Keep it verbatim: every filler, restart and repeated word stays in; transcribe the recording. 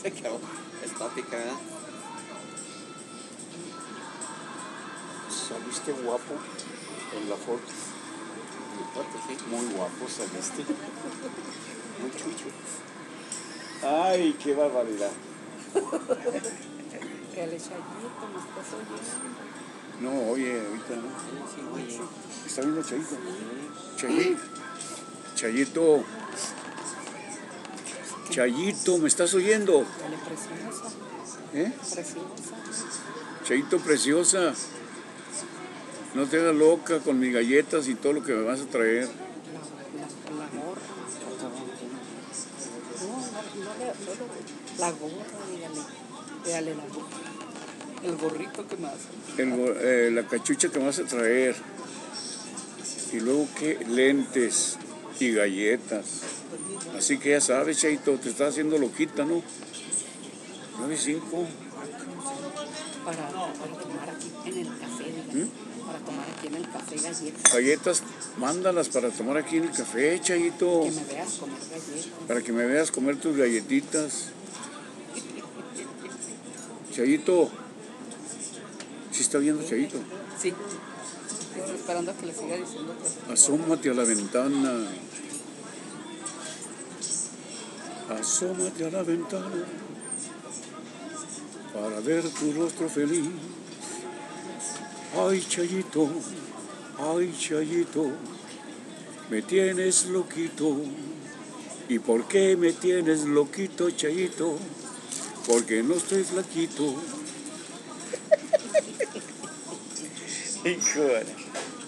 Estática, ¿eh? Saliste guapo en la foto. Sí. Muy guapo saliste. Muy chucho. Ay, qué barbaridad. Que le Chayito, me estás oyendo. No, oye, ahorita no. Sí, oye. ¿Está viendo Chayito? Chayito. Chayito. Chayito, ¿me estás oyendo? Dale, preciosa. ¿Eh? Preciosa. Chayito preciosa. No te hagas loca con mis galletas y todo lo que me vas a traer. La, la, la gorra. No, no, no, le, no le, la gorra, dígale. Dígale la gorra. El gorrito que me hace. El, eh, la cachucha que me vas a traer. Y luego, ¿qué? Lentes y galletas. Así que ya sabes, Chayito, te estás haciendo loquita, ¿no? nueve cinco. Para, para tomar aquí en el café, dígale. ¿Mm? Para tomar aquí en el café galletas. Galletas, mándalas para tomar aquí en el café, Chayito. Que me veas comer galletas. Para que me veas comer tus galletitas. Chayito. ¿Sí está viendo Chayito? Sí. Estoy esperando a que le siga diciendo cosas. Asómate a la ventana. Asómate a la ventana para ver tu rostro feliz. Ay, Chayito, ay, Chayito, me tienes loquito. ¿Y por qué me tienes loquito, Chayito? Porque no estoy flaquito. Hijo de...